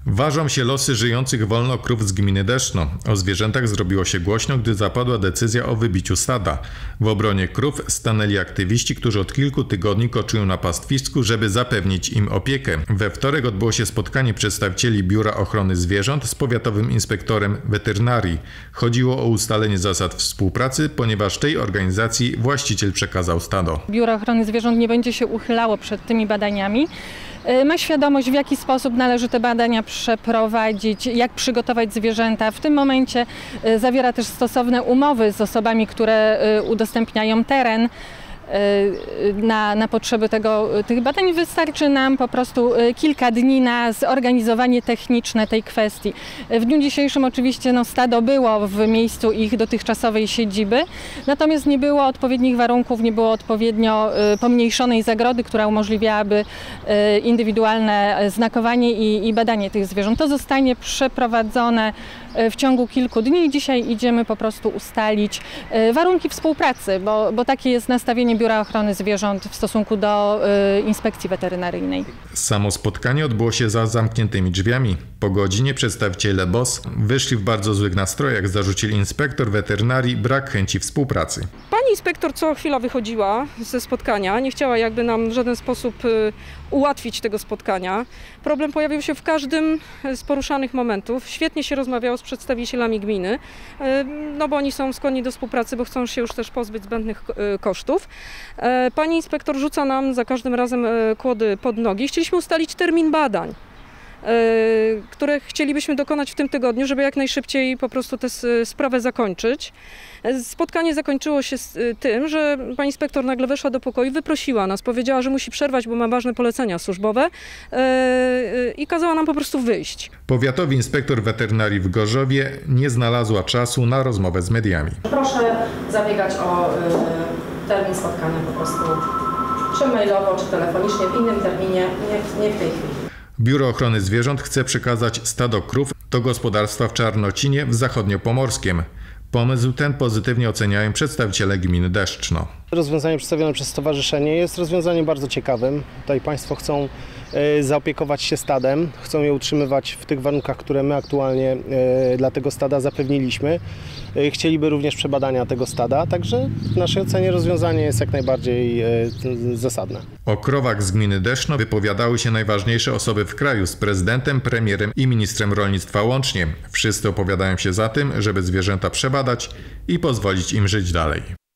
Ważą się losy żyjących wolno krów z gminy Deszczno. O zwierzętach zrobiło się głośno, gdy zapadła decyzja o wybiciu stada. W obronie krów stanęli aktywiści, którzy od kilku tygodni koczują na pastwisku, żeby zapewnić im opiekę. We wtorek odbyło się spotkanie przedstawicieli Biura Ochrony Zwierząt z powiatowym inspektorem weterynarii. Chodziło o ustalenie zasad współpracy, ponieważ tej organizacji właściciel przekazał stado. Biuro Ochrony Zwierząt nie będzie się uchylało przed tymi badaniami. Ma świadomość, w jaki sposób należy te badania przeprowadzić, jak przygotować zwierzęta. W tym momencie zawiera też stosowne umowy z osobami, które udostępniają teren na potrzeby tych badań. Wystarczy nam po prostu kilka dni na zorganizowanie techniczne tej kwestii. W dniu dzisiejszym oczywiście stado było w miejscu ich dotychczasowej siedziby, natomiast nie było odpowiednich warunków, nie było odpowiednio pomniejszonej zagrody, która umożliwiałaby indywidualne znakowanie i badanie tych zwierząt. To zostanie przeprowadzone w ciągu kilku dni i dzisiaj idziemy po prostu ustalić warunki współpracy, bo takie jest nastawienie Biura Ochrony Zwierząt w stosunku do inspekcji weterynaryjnej. Samo spotkanie odbyło się za zamkniętymi drzwiami. Po godzinie przedstawiciele BOS wyszli w bardzo złych nastrojach, zarzucili inspektor weterynarii brak chęci współpracy. Pani inspektor co chwila wychodziła ze spotkania, nie chciała jakby nam w żaden sposób ułatwić tego spotkania. Problem pojawił się w każdym z poruszanych momentów. Świetnie się rozmawiało z przedstawicielami gminy, no bo oni są skłonni do współpracy, bo chcą się już też pozbyć zbędnych kosztów. Pani inspektor rzuca nam za każdym razem kłody pod nogi. Chcieliśmy ustalić termin badań, które chcielibyśmy dokonać w tym tygodniu, żeby jak najszybciej po prostu tę sprawę zakończyć. Spotkanie zakończyło się tym, że pani inspektor nagle weszła do pokoju, wyprosiła nas, powiedziała, że musi przerwać, bo ma ważne polecenia służbowe i kazała nam po prostu wyjść. Powiatowy inspektor weterynarii w Gorzowie nie znalazła czasu na rozmowę z mediami. Proszę zabiegać o termin spotkania po prostu, czy mailowo, czy telefonicznie, w innym terminie, nie w tej chwili. Biuro Ochrony Zwierząt chce przekazać stado krów do gospodarstwa w Czarnocinie w Zachodniopomorskiem. Pomysł ten pozytywnie oceniają przedstawiciele gminy Deszczno. Rozwiązanie przedstawione przez stowarzyszenie jest rozwiązaniem bardzo ciekawym. Tutaj państwo chcą zaopiekować się stadem, chcą je utrzymywać w tych warunkach, które my aktualnie dla tego stada zapewniliśmy. Chcieliby również przebadania tego stada, także w naszej ocenie rozwiązanie jest jak najbardziej zasadne. O krowach z gminy Deszczno wypowiadały się najważniejsze osoby w kraju z prezydentem, premierem i ministrem rolnictwa łącznie. Wszyscy opowiadają się za tym, żeby zwierzęta przebadać i pozwolić im żyć dalej.